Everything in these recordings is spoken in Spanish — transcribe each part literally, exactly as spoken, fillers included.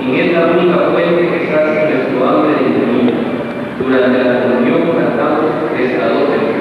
quien es la única fuente que sacia nuestro hambre de infinito. Durante la comunión cantamos esta doce.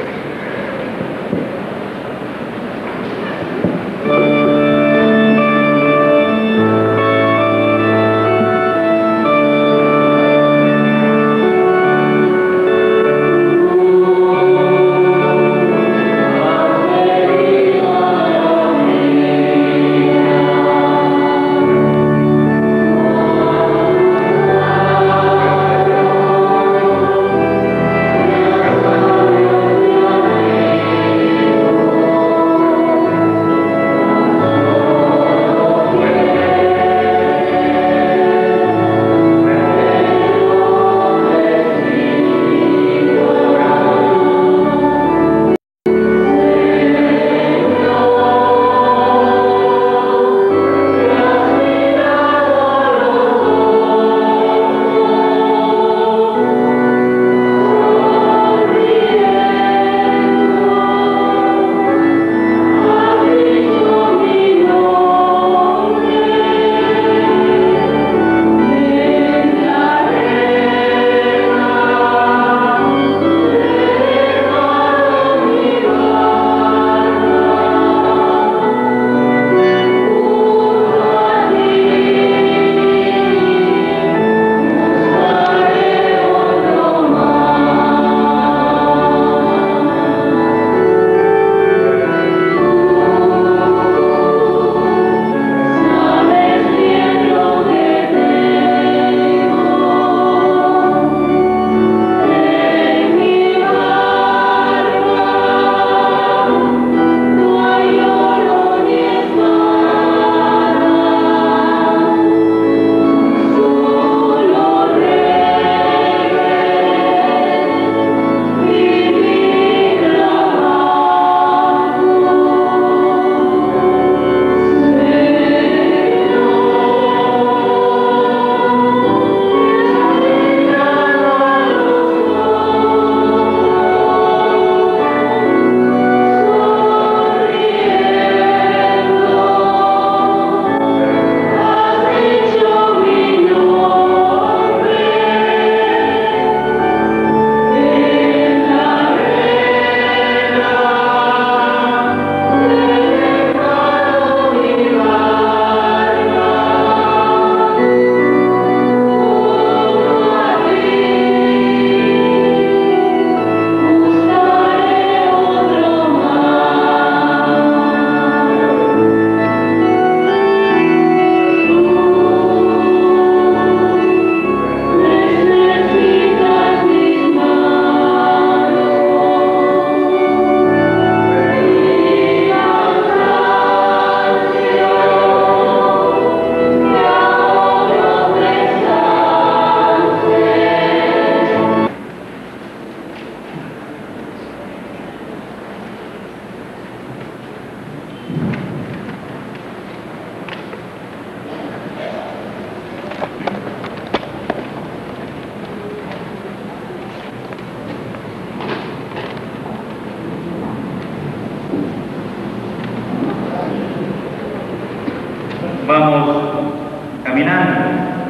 Vamos caminando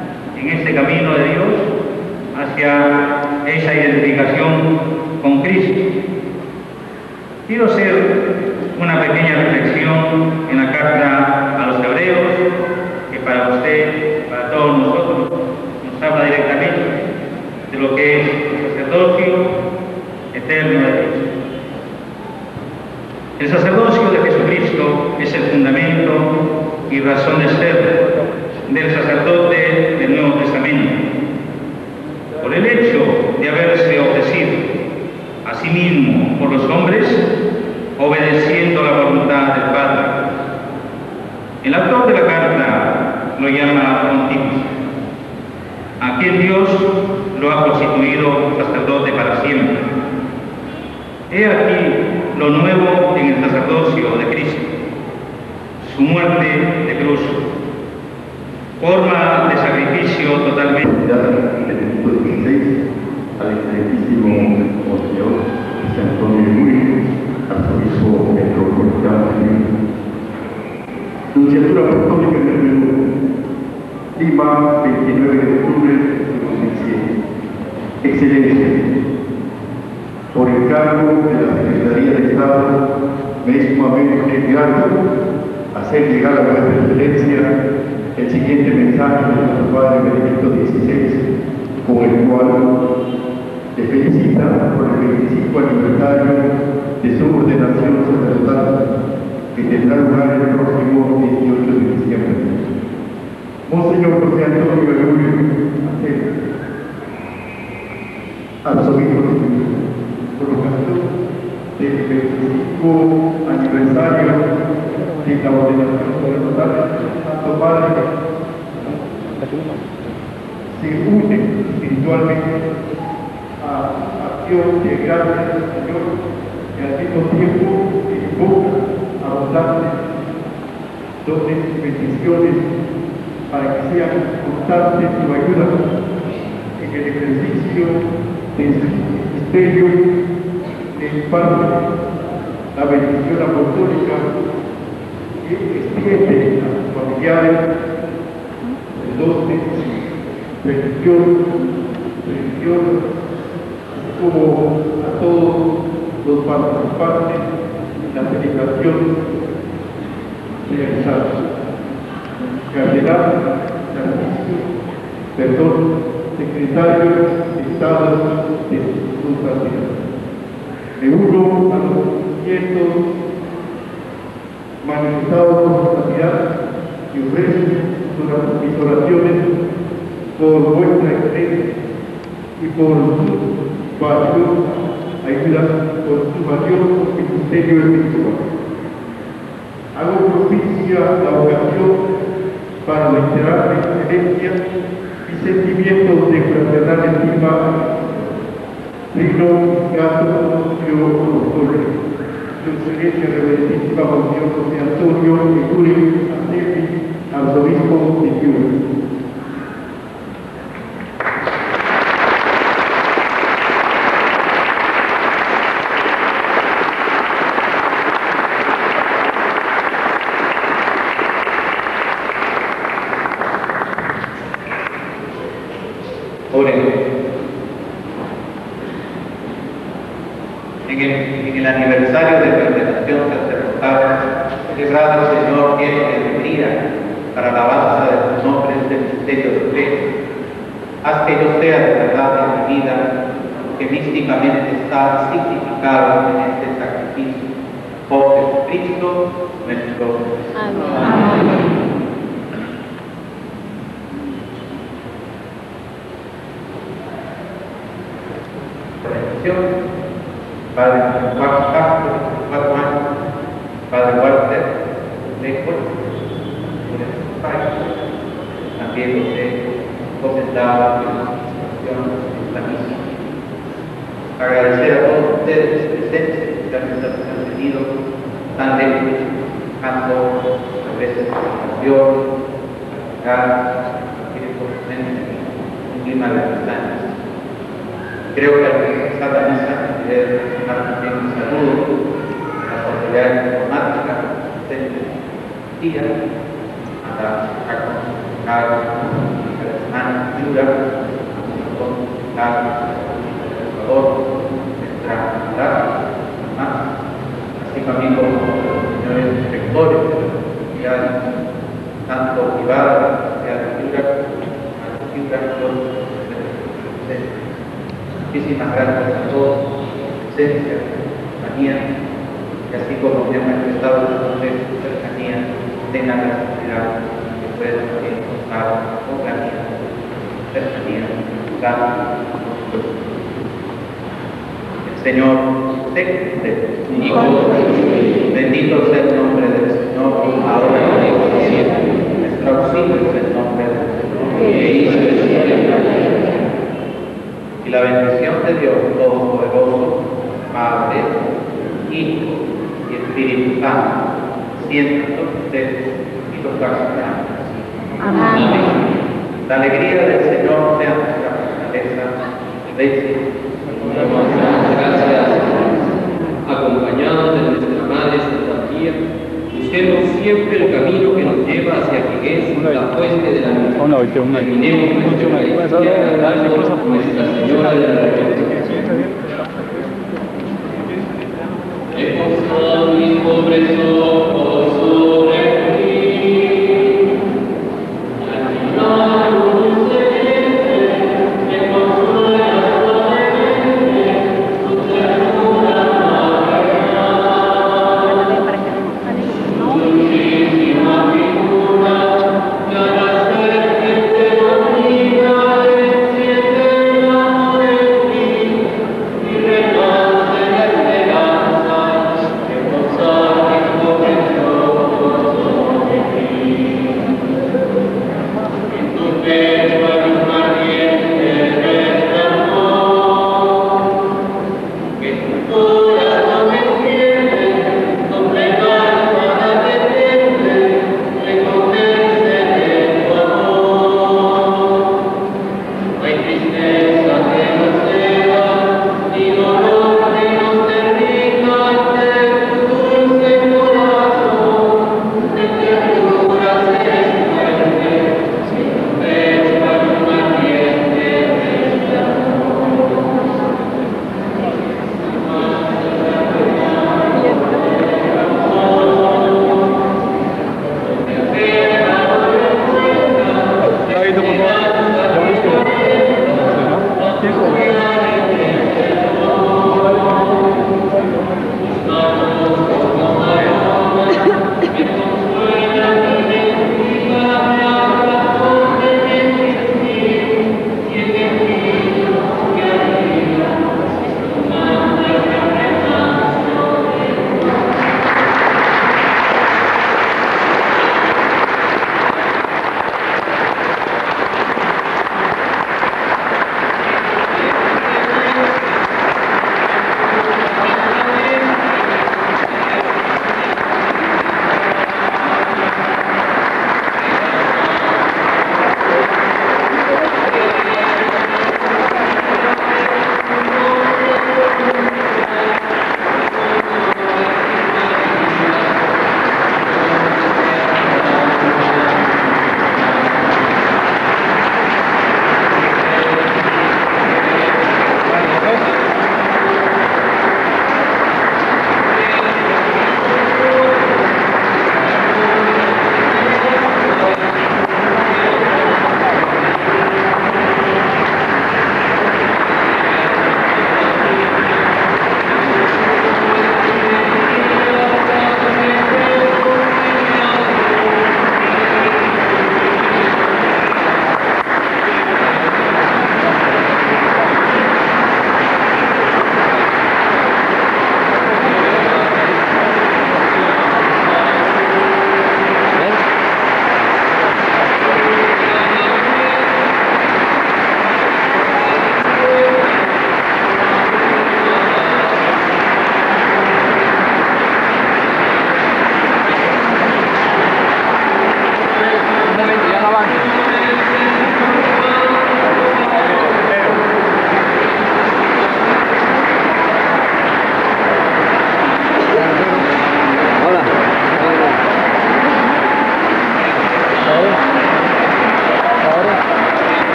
en este camino de Dios hacia esa identificación con Cristo. Quiero hacer una pequeña reflexión en la carta a los Hebreos, que para usted, para todos nosotros, nos habla directamente de lo que es el sacerdocio eterno de Dios. El sacerdocio de Jesucristo es el fundamento y razón de ser del sacerdote del Nuevo Testamento, por el hecho de haberse ofrecido a sí mismo por los hombres, obedeciendo la voluntad del Padre. El autor de la carta lo llama Pontífice, a quien Dios lo ha constituido sacerdote para siempre. He aquí lo nuevo en el sacerdocio de Cristo: su muerte de cruz, forma de sacrificio totalmente. Al excelentísimo Monseñor José Antonio de Múnich, arzobispo metropolitano de Múnich. Nunciatura Apostólica del Perú, Lima, veintinueve de octubre de dos mil siete. Excelencia, por el cargo de la Secretaría de Estado, me es sumamente grato hacer llegar a vuestra excelencia el siguiente mensaje de nuestro Padre Benedicto dieciséis, con el cual le felicita por el veinticinco aniversario de su ordenación sacerdotal, que tendrá lugar el próximo veintiocho de diciembre. Monseñor José Antonio Eulio Acero, arzobispo de Tucumán, por ocasión del veinticinco aniversario de la ordenación sacerdotal del Santo Padre, se une espiritualmente a acción de gracias al Señor y al mismo tiempo invoca abundantes dones y bendiciones para que sean constantes su ayuda en el ejercicio de su ministerio, en parte la bendición apostólica que extiende a sus familiares el dones, bendición, bendición, como a todos los participantes en la celebración realizada. Cardenal, Francisco, perdón, secretario de Estado de su santidad. Me uno a los sentimientos manifestados por su santidad y ofrezco mis oraciones por vuestra excelencia y por su valiosa ayuda, por su valioso ministerio espiritual. Hago propicia la ocasión para reiterar mi excelencia y sentimientos de fraternal estima, digno caso yo apostólico. Su excelencia reverencísima Monseñor José Antonio Eulio Acero, arzobispo de Piura. En el, en el aniversario de la ordenación sacerdotal, celebrado el Señor lleno de alegría para la alabanza de tus nombres del misterio de fe, haz que yo sea de verdad en mi vida que místicamente está significado en este sacrificio. Por Jesucristo nuestro Señor. Amén. Padre Juan Castro, cuatro años, Padre Walter, lejos, por el padre, también los he comentado en la situación de esta misa. Agradecer a todos ustedes su presencia, que han tenido tan lejos, tanto a veces a Dios, acá, un clima de distancia. Creo que al finalizar la misa debe dar también un saludo a las autoridades diplomáticas presentes día, a la a la hermana Piura, a Ecuador, nuestra comunidad, así también como los señores rectores de la universidad, tanto privada, sea de Piura, a la Piura, los muchísimas gracias a todos por su presencia, cercanía, y así como me han manifestado ustedes su cercanía, tengan la seguridad que puedan también contar con la mía, cercanía, la el Señor esté con ustedes. Bendito sea el nombre del Señor, ahora y siempre. Nuestro auxilio es el nombre del Señor, que hizo el cielo y la tierra. Y la bendición de Dios Todopoderoso, Padre, Hijo y Espíritu Santo, siempre con ustedes y los acompañe. Amén. La alegría del Señor sea nuestra fortaleza. Gracias. Gracias. Acompañados de nuestra Madre Santa María, busquemos siempre el camino que nos lleva hacia quien es la fuente de la vida. Una hoy una Terminemos nuestra Eucaristía cantando Nuestra Señora de la Redención. He posado mis pobres ojos sobre ti, la luz celeste me consuela suavemente, tu ternura magna, dulcísima figura, que a la serpiente domina, enciende el amor en mí, y renace la esperanza. Thank you.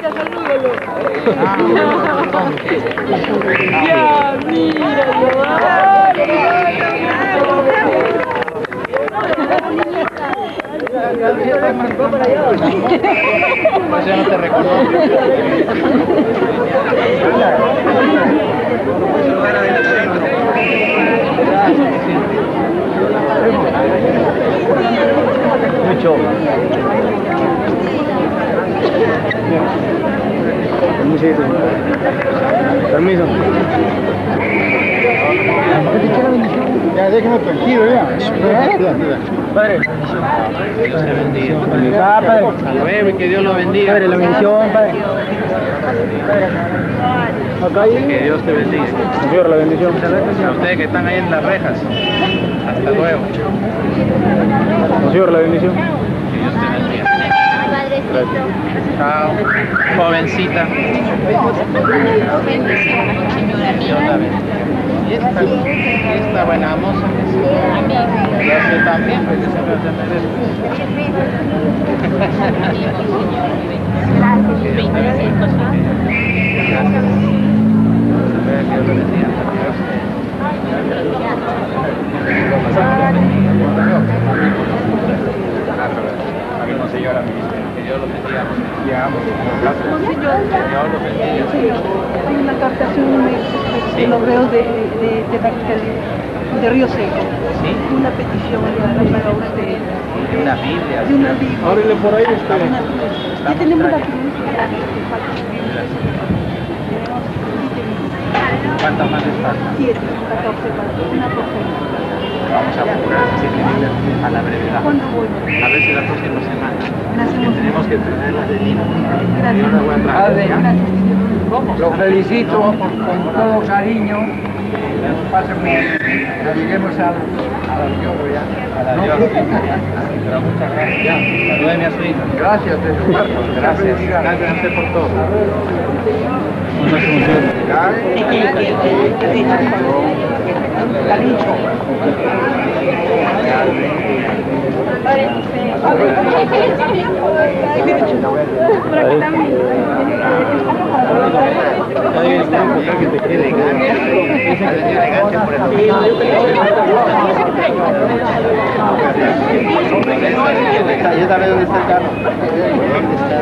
Ahorita salúdalo. Ya, míralo. Pues ya no te reconozco. Mucho. Permiso. Ya, déjame tranquilo, ya. Padre. Dios te bendiga. Ah, padre. Hasta luego y que Dios lo bendiga. Padre, la bendición, padre. Que Dios te bendiga. Señor, la bendición. A ustedes que están ahí en las rejas. Hasta luego. Señor, la bendición. Que Dios te bendiga. Gracias. Chao. Jovencita. Dios la bendiga. Y esta, y esta buena moza que se hace también, porque se me hace merece. Gracias. Que Dios lo bendiga. Amén, señora. Que Dios lo bendiga. Gracias. Dios lo bendiga. Hay una captación de los reos de, de, de, de, de Río Seco. ¿Sí? Una petición para usted. De una Biblia. De una Biblia. Ábrele por ahí, está. Ya tenemos la Biblia. ¿Cuántas más les faltan? Siete, catorce, una por semana. Vamos a procurar siete Biblias a la brevedad. ¿Cuándo voy? A ver si la próxima semana. Gracias. Tenemos que traerlas de Lima. Gracias. Yo las voy a traer. Gracias. Lo felicito con todo cariño. Pasen muy bien. Ya lleguemos al, al Dios ya. A la Dios. Pero muchas gracias. Salúdeme a su hija. Gracias, Eduardo. Gracias. Gracias a usted por todo. Yo también dónde está el carro. ¿Dónde está?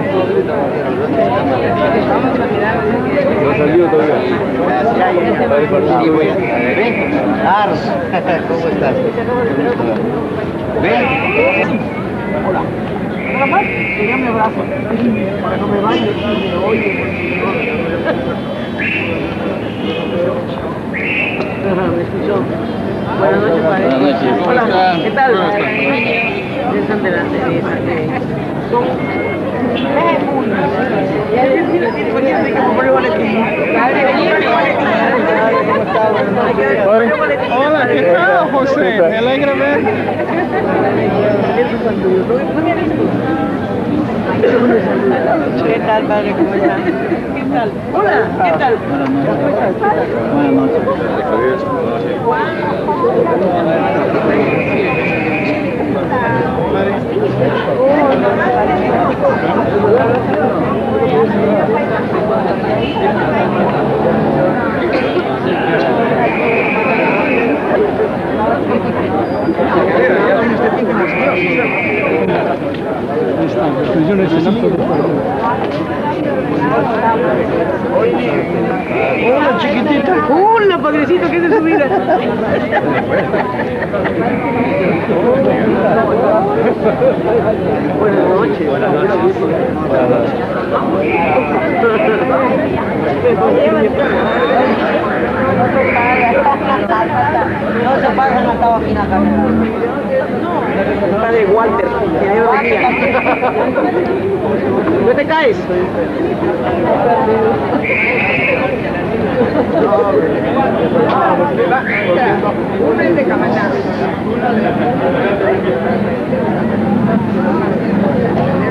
No ha salido todavía. Sí, voy a ven. Ars, ¿cómo estás? Ven. Hola. Nada más, quería mi abrazo. Para no me vaya y me oye. Me escuchó. Buenas noches, padre. Buenas noches. ¿Cómo Hola, están? ¿qué tal? ¿Cómo están? Están delante de esa que son Hola, ¿qué tal, José? Me alegra ver. ¿Qué tal, padre? ¿Cómo está? ¿Qué tal? Hola, ¿qué tal? Buenas noches. Yo necesito. Hola, chiquitita. Hola, padrecito, ¿qué es de su vida? Buenas noches. Buenas noches. Buenas noches. No se pasa, no estaba aquí en la cámara. No, está de Walter, que Dios bendiga. ¿No te caes? Una es de Camaná.